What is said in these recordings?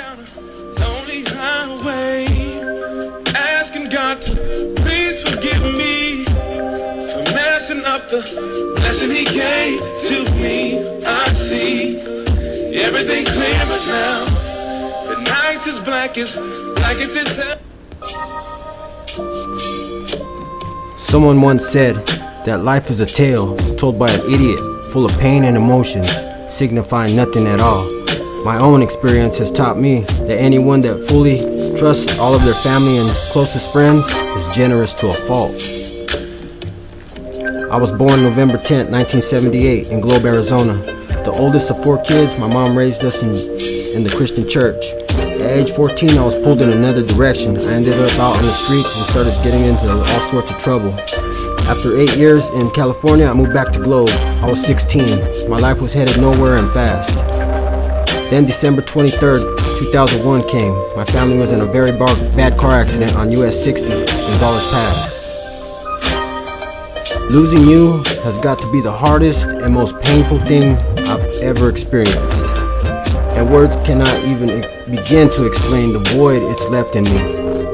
down a lonely highway, asking God to please forgive me for messing up the blessing He gave to me. I see everything clearer now. The night is black as itself. Someone once said that life is a tale told by an idiot, full of pain and emotions, signifying nothing at all. My own experience has taught me that anyone that fully trusts all of their family and closest friends is generous to a fault. I was born November 10th, 1978 in Globe, Arizona. The oldest of 4 kids, my mom raised us in the Christian church. At age 14, I was pulled in another direction. I ended up out on the streets and started getting into all sorts of trouble. After 8 years in California, I moved back to Globe. I was 16. My life was headed nowhere and fast. Then December 23rd, 2001 came. My family was in a very bad car accident on US 60, Gonzales Pass. Losing you has got to be the hardest and most painful thing I've ever experienced. And words cannot even begin to explain the void it's left in me.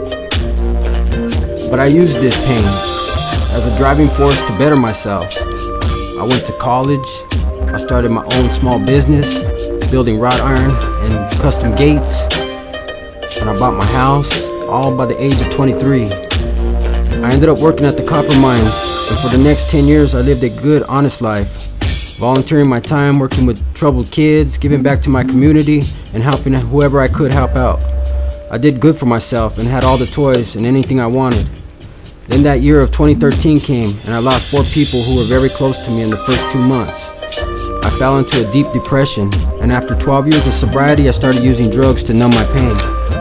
But I used this pain as a driving force to better myself. I went to college. I started my own small business, building wrought iron and custom gates. And I bought my house, all by the age of 23. I ended up working at the copper mines, and for the next 10 years I lived a good, honest life. Volunteering my time, working with troubled kids, giving back to my community, and helping whoever I could help out. I did good for myself and had all the toys and anything I wanted. Then that year of 2013 came, and I lost 4 people who were very close to me in the first 2 months. I fell into a deep depression, and after 12 years of sobriety, I started using drugs to numb my pain.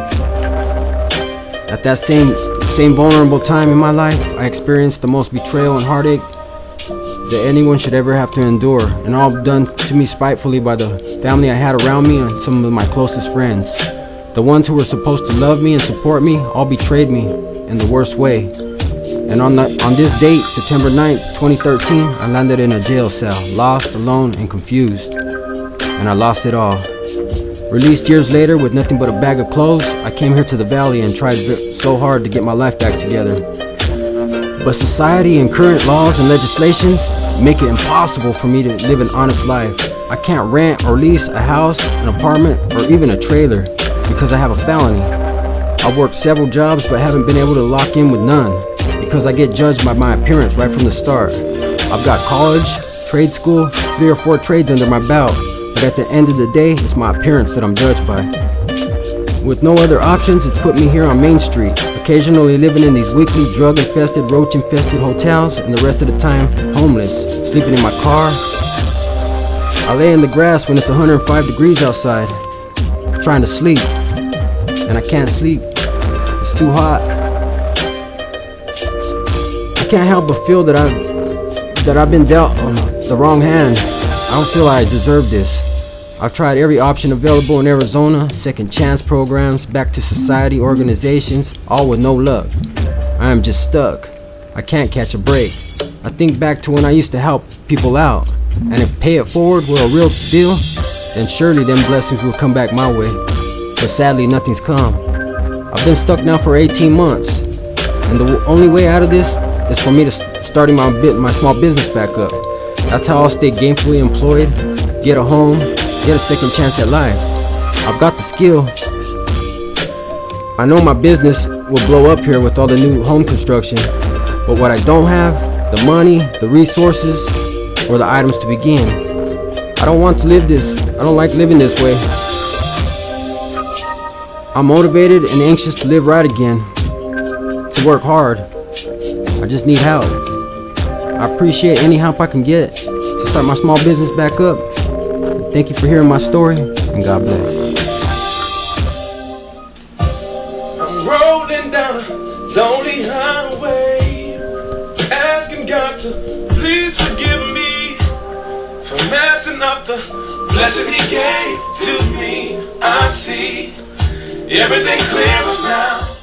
At that same vulnerable time in my life, I experienced the most betrayal and heartache that anyone should ever have to endure, and all done to me spitefully by the family I had around me and some of my closest friends. The ones who were supposed to love me and support me all betrayed me in the worst way. And on this date, September 9th, 2013, I landed in a jail cell, lost, alone, and confused. And I lost it all. Released years later with nothing but a bag of clothes, I came here to the Valley and tried so hard to get my life back together. But society and current laws and legislations make it impossible for me to live an honest life. I can't rent or lease a house, an apartment, or even a trailer because I have a felony. I've worked several jobs but haven't been able to lock in with none because I get judged by my appearance right from the start. I've got college, trade school, 3 or 4 trades under my belt, but at the end of the day, it's my appearance that I'm judged by. With no other options, it's put me here on Main Street, occasionally living in these weekly drug-infested, roach-infested hotels, and the rest of the time, homeless, sleeping in my car. I lay in the grass when it's 105 degrees outside, trying to sleep, and I can't sleep. It's too hot. I can't help but feel that I've been dealt the wrong hand. I don't feel I deserve this. I've tried every option available in Arizona, second chance programs, back to society organizations, all with no luck. I am just stuck. I can't catch a break. I think back to when I used to help people out, and if pay it forward were a real deal, then surely them blessings will come back my way. But sadly, nothing's come. I've been stuck now for 18 months, and the only way out of this is for me to starting my small business back up. That's how I'll stay gainfully employed, get a home, get a second chance at life. I've got the skill. I know my business will blow up here with all the new home construction, but what I don't have, the money, the resources, or the items to begin. I don't want to live this. I don't like living this way. I'm motivated and anxious to live right again, to work hard. I just need help. I appreciate any help I can get to start my small business back up. Thank you for hearing my story, and God bless. I'm rolling down a lonely highway, asking God to please forgive me for messing up the blessing He gave to me. I see everything clearer now.